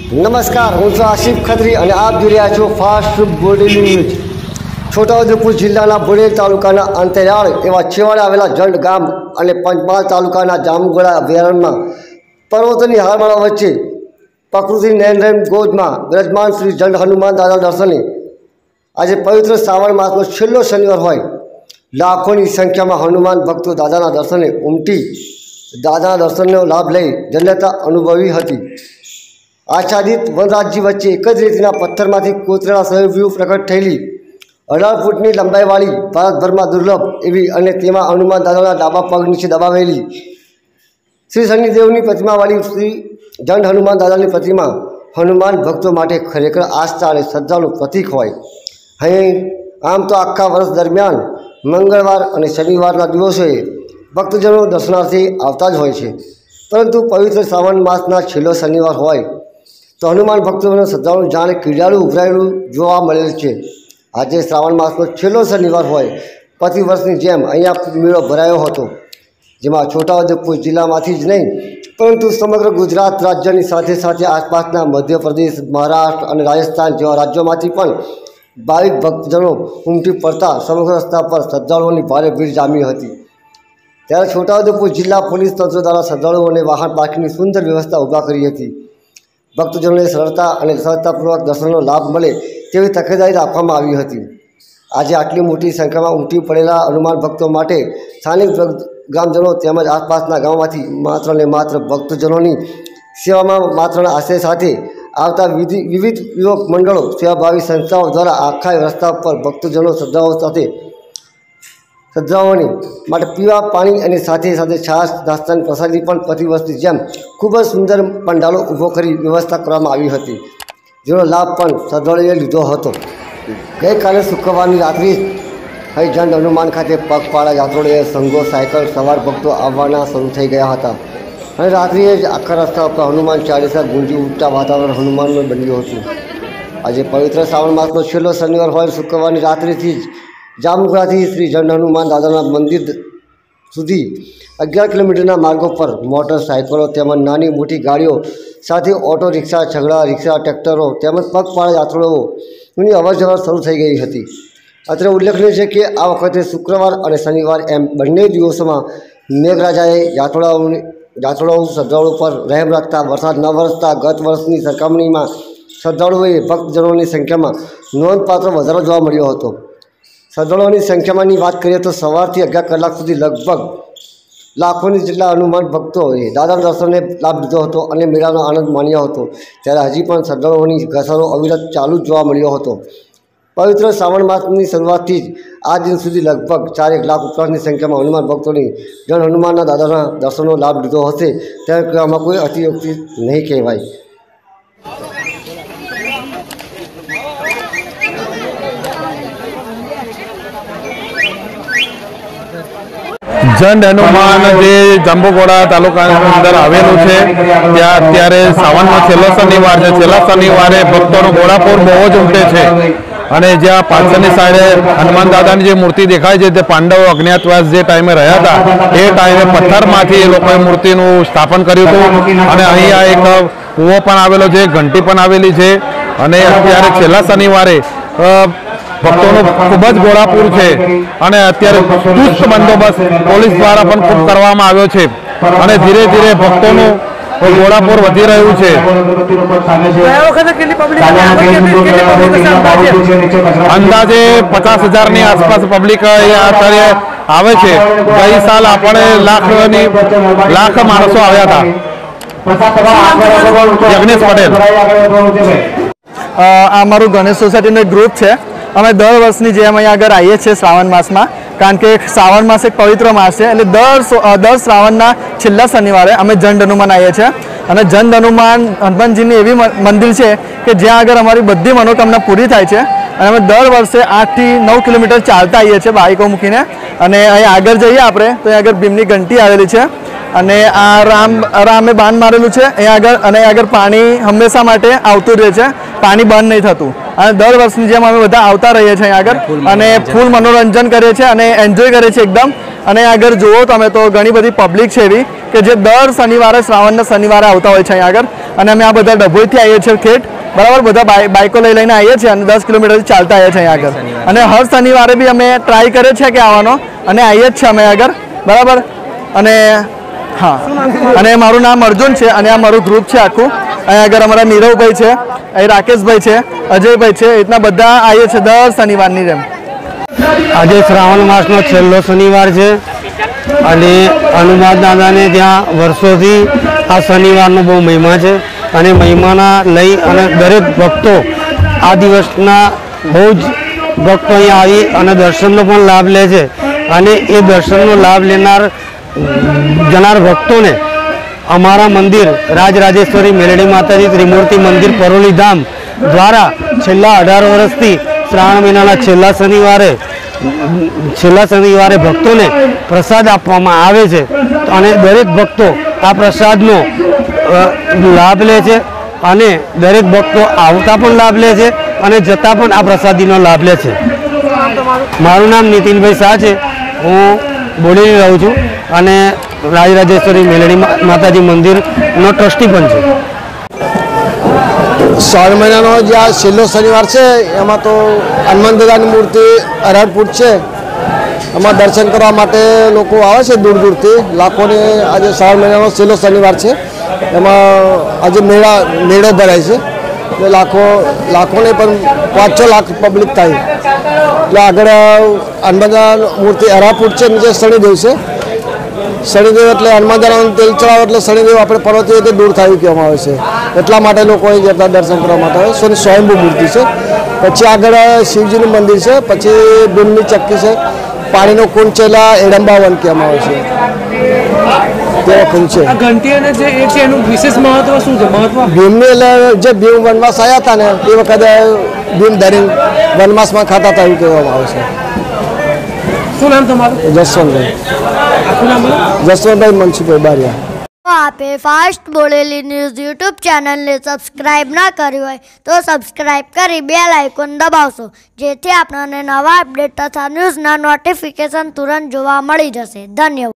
नमस्कार, हूँ છું આશિફ ખત્રી અને આપ જોઈ રહ્યા છો ફાસ્ટ બોડેલી ન્યૂઝ। છોટાઉદેપુર જિલ્લાના બોડેલી તાલુકાના અંતરિયાળ એવા છેવાડે આવેલા જંડ ગામ અને પંચમહાલ તાલુકાના જામુગોડા અભયારણ્યમાં પર્વતોની હારમાળા વચ્ચે પ્રકૃતિ નયનરમ્ય ગોદમાં બિરાજમાન શ્રી જંડ હનુમાન દાદા દર્શને આજે પવિત્ર શ્રાવણ માસનો છેલ્લો શનિવાર હોય લાખોની સંખ્યામાં હનુમાન ભક્તો દાદાના દર્શને ઉમટી દાદાના દર્શનનો લાભ લઈ ધન્યતા અનુભવી હતી। આચ્છાદિત વનરાજ્ય વચ્ચે એક જ રેતીના પથ્થરમાંથી કોતરેલા સહવ્યૂહ પ્રગટ થયેલી 18 ફૂટની લંબાઈવાળી ભારતભરમાં દુર્લભ એવી અને તેમાં હનુમાન દાદાના ડાબા પગ નીચે દબાવેલી શ્રી શનિદેવની પ્રતિમાવાળી શ્રી જંડ હનુમાન દાદાની પ્રતિમા હનુમાન ભક્તો માટે ખરેખર આસ્થા અને શ્રદ્ધાનું પ્રતીક હોય। અહીં આમ તો આખા વર્ષ દરમિયાન મંગળવાર અને શનિવારના દિવસોએ ભક્તજનો દર્શનાર્થે આવતા જ હોય છે, પરંતુ પવિત્ર શ્રાવણ માસના છેલ્લો શનિવાર હોય તો હનુમાન ભક્તોનો શ્રદ્ધાળુ જાણે કીડાળું ઉભરાયેલું જોવા મળેલ છે। આજે શ્રાવણ માસનો છેલ્લો શનિવાર હોય પ્રતિ વર્ષની જેમ અહીંયા મેળો ભરાયો હતો, જેમાં છોટાઉદેપુર જિલ્લામાંથી જ નહીં પરંતુ સમગ્ર ગુજરાત રાજ્યની સાથે સાથે આસપાસના મધ્યપ્રદેશ, મહારાષ્ટ્ર અને રાજસ્થાન જેવા રાજ્યોમાંથી પણ ભાવિક ભક્તજનો ઉમટી પડતા સમગ્ર રસ્તા પર શ્રદ્ધાળુઓની ભારે ભીડ જામી હતી। ત્યારે છોટાઉદેપુર જિલ્લા પોલીસ તંત્ર દ્વારા શ્રદ્ધાળુઓને વાહન પાર્કિંગની સુંદર વ્યવસ્થા ઊભા કરી હતી। ભક્તજનોને સરળતા અને સરળતાપૂર્વક દર્શનનો લાભ મળે તેવી તકેદારી રાખવામાં આવી હતી। આજે આટલી મોટી સંખ્યામાં ઉમટી પડેલા હનુમાન ભક્તો માટે સ્થાનિક ગ્રામજનો તેમજ આસપાસના ગામોમાંથી માત્ર ને માત્ર ભક્તજનોની સેવામાં માત્રના આશય સાથે આવતા વિવિધ યુવક મંડળો, સેવાભાવી સંસ્થાઓ દ્વારા આખા રસ્તા પર ભક્તજનો શ્રદ્ધાળુઓની માટે પીવા પાણી અને સાથે સાથે છાશ નાસ્તાની પ્રસાદી પણ પ્રતિવર્ષની જેમ ખૂબ જ સુંદર પંડાલો ઊભો કરી વ્યવસ્થા કરવામાં આવી હતી, જેનો લાભ પણ શ્રદ્ધાળુઓએ લીધો હતો। ગઈકાલે શુક્રવારની રાત્રિ અહીં જંડ હનુમાન ખાતે પગપાળા યાત્રાળુઓએ સંઘો, સાયકલ સવાર ભક્તો આવવાના શરૂ થઈ ગયા હતા અને રાત્રિએ જ આખા રસ્તા પર હનુમાન ચાલીસા ગુંજી ઉઠતા વાતાવરણ હનુમાનમય બન્યું હતું। આજે પવિત્ર શ્રાવણ માસનો છેલ્લો શનિવાર હોય શુક્રવારની રાત્રિથી જ જામુગોડાથી શ્રી જંડ હનુમાન દાદાના મંદિર સુધી 11 કિલોમીટરના માર્ગો પર મોટરસાયકલો તેમજ નાની મોટી ગાડીઓ સાથે ઓટો રિક્ષા, છગડા રિક્ષા, ટ્રેક્ટરો તેમજ પગપાળા યાત્રાળુઓની અવરજવર શરૂ થઈ ગઈ હતી। અત્રે ઉલ્લેખનીય છે કે આ વખતે શુક્રવાર અને શનિવાર એમ બંને દિવસોમાં મેઘરાજાએ યાત્રાળુઓ શ્રદ્ધાળુઓ પર રહેમ રાખતા વરસાદ ન વરસતા ગત વર્ષની સરખામણીમાં શ્રદ્ધાળુઓએ ભક્તજનોની સંખ્યામાં નોંધપાત્ર વધારો જોવા મળ્યો હતો। શ્રદ્ધાળુઓની સંખ્યામાંની વાત કરીએ તો સવારથી 11 કલાક સુધી લગભગ લાખોની જેટલા હનુમાન ભક્તોએ દાદાના દર્શનને લાભ લીધો હતો અને મેળાનો આનંદ માણ્યો હતો। ત્યારે હજી પણ શ્રદ્ધાળુઓની ઘસારો અવિરત ચાલુ જ જોવા મળ્યો હતો। પવિત્ર શ્રાવણ માસની શરૂઆતથી જ આ દિન સુધી લગભગ 4 લાખ ઉપરાંતની સંખ્યામાં હનુમાન ભક્તોની જણ હનુમાનના દાદાના દર્શનનો લાભ લીધો હશે ત્યારે કહેવામાં કોઈ અતિયોક્તિ નહીં કહેવાય। જંડ હનુમાન જે જાંબુગોડા તાલુકાની અંદર આવેલું છે ત્યાં અત્યારે શ્રાવણનો છેલ્લો શનિવાર છે। છેલ્લા શનિવારે ભક્તોનો ઘોડાપુર બહુ જ ઉમટે છે અને જ્યાં પાછળની સાઈડે હનુમાન દાદાની જે મૂર્તિ દેખાય છે તે પાંડવો અજ્ઞાતવાસ જે ટાઈમે રહ્યા હતા એ ટાઈમે પથ્થરમાંથી એ લોકોએ મૂર્તિનું સ્થાપન કર્યું હતું અને અહીંયા એક કૂવો પણ આવેલો છે, ઘંટી પણ આવેલી છે અને અત્યારે છેલ્લા શનિવારે ભક્તોનું ખૂબ જ ઘોડાપુર છે અને અત્યારે ચુસ્ત બંદોબસ્ત પોલીસ દ્વારા પણ ખૂબ કરવામાં આવ્યો છે અને ધીરે ધીરે ભક્તોનું ઘોડાપુર વધી રહ્યું છે। અંદાજે 50,000ની આસપાસ પબ્લિક અત્યારે આવે છે। ગઈ સાલ આપણે લાખ માણસો આવ્યા હતા। યજ્ઞેશ પટેલ આ અમારું ગણેશ સોસાયટીનું એક ગ્રુપ છે। અમે દર વર્ષની જેમ અહીંયા આગળ આવીએ છીએ શ્રાવણ માસમાં, કારણ કે શ્રાવણ માસ એક પવિત્ર માસ છે એટલે દર શ્રાવણના છેલ્લા શનિવારે અમે જંડ હનુમાન આવીએ છીએ અને જંડ હનુમાનજીની એવી મંદિર છે કે જ્યાં આગળ અમારી બધી મનોકામના પૂરી થાય છે અને અમે દર વર્ષે 8 થી 9 કિલોમીટર ચાલતા આવીએ છીએ બાઇકો મૂકીને અને અહીં આગળ જઈએ આપણે તો અહીં આગળ ભીમની ઘંટી આવેલી છે અને આ રામે બાંધ મારેલું છે અહીં આગળ અને આગળ પાણી હંમેશા માટે આવતું રહે છે, પાણી બંધ નહીં થતું અને દર વર્ષની જેમ અમે બધા આવતા રહીએ છીએ અહીં આગળ અને ફૂલ મનોરંજન કરીએ છીએ અને એન્જોય કરીએ છીએ એકદમ। અને આગળ જુઓ તમે તો ઘણી બધી પબ્લિક છે એવી કે જે દર શનિવારે શ્રાવણના શનિવારે આવતા હોય છે અહીં આગળ. અને અમે આ બધા ડભોઈથી આવીએ છીએ ઠેઠ, બરાબર, બધા બાઇકો લઈને આવીએ છીએ અને 10 કિલોમીટરથી ચાલતા આવીએ છીએ અહીં આગળ. અને હર શનિવારે બી અમે ટ્રાય કરીએ છીએ કે આવવાનો, અને આવીએ જ છીએ અમે આગળ, બરાબર. અને હા, અને મારું નામ અર્જુન છે અને આ મારું ગ્રુપ છે આખું. અહીં આગળ અમારા નીરવભાઈ છે, અહીં રાકેશભાઈ છે, અજયભાઈ છે, એ રીતના બધા આવીએ છીએ દર શનિવારની જેમ. આજે શ્રાવણ માસનો છેલ્લો શનિવાર છે અને હનુમાન દાદાને ત્યાં વર્ષોથી આ શનિવારનો બહુ મહિમા છે અને મહિમાના લઈ અને દરેક ભક્તો આ દિવસના બહુ જ ભક્તો અહીંયા આવી અને દર્શનનો પણ લાભ લે છે. અને એ દર્શનનો લાભ જનાર ભક્તોને અમારા મંદિર રાજરાજેશ્વરી મેલડી માતાજી ત્રિમૂર્તિ મંદિર પરોલી ધામ દ્વારા છેલ્લા 18 વર્ષથી શ્રાવણ મહિનાના છેલ્લા શનિવારે ભક્તોને પ્રસાદ આપવામાં આવે છે અને દરેક ભક્તો આ પ્રસાદનો લાભ લે છે અને દરેક ભક્તો આવતા પણ લાભ લે છે અને જતા પણ આ પ્રસાદીનો લાભ લે છે. મારું નામ નીતિનભાઈ શાહ છે, હું બોડીની રહું છું અને રાજરાજેશ્વરી મેલડી માતાજી મંદિરનો ટ્રસ્ટી પણ છું. શ્રાવણ મહિનાનો જે આ છેલ્લો શનિવાર છે એમાં તો હનુમાન દાદાની મૂર્તિ અરાડપુર છે, એમાં દર્શન કરવા માટે લોકો આવે છે દૂર દૂરથી લાખોને. આજે શ્રાવણ મહિનાનો છેલ્લો શનિવાર છે, એમાં આજે મેળો ભરાય છે એટલે લાખોને પણ 5-6 લાખ પબ્લિક થાય. એટલે આગળ હનુમાન દાદાની મૂર્તિ અરાડપુર છે, નીચે શનિદેવ છે. શનિદેવ એટલે હનુમાન દાદાનું તેલ ચડાવો એટલે શનિદેવ આપણે પર્વતીયથી દૂર થયું કહેવામાં આવે છે, એટલા માટે લોકો અહીં જતા દર્શન કરવા માટે આવે. સ્વયંભૂ મૂર્તિ છે. પછી આગળ શિવજીનું મંદિર છે, પછી ભીમની ચક્કી છે, પાણીનો કુંડ છે, એટલે એડંબાવન કહેવામાં આવે છે. તે કુંડ છે. ઘંટી અને જે એ છે એનું વિશેષ મહત્વ શું છે? ભીમની એટલે જે ભીમ વનવાસ આવ્યા હતા ને એ વખતે ભીમ ધરી વનવાસમાં ખાતા હતા એવું કહેવામાં આવે છે. શું નામ તમારું? જસવંતભાઈ મનસુખભાઈ બારિયા. તો આપે ફાસ્ટ બોલેલી ન્યૂઝ યુટ્યુબ ચેનલને સબસ્ક્રાઇબ ના કરી હોય તો સબસ્ક્રાઇબ કરી બેલ આઇકોન દબાવશો, જેથી આપણને નવા અપડેટ તથા ન્યૂઝના નોટિફિકેશન તુરંત જોવા મળી જશે. ધન્યવાદ.